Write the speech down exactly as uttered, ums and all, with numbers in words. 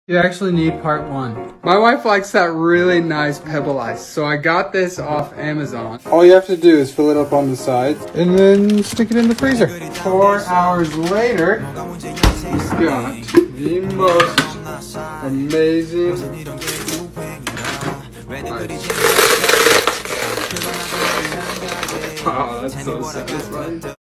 You actually need part one. My wife likes that really nice pebble ice, so I got this off Amazon. All you have to do is fill it up on the sides and then stick it in the freezer. Four hours later, we've got the most amazing ice. Oh, that's so satisfying.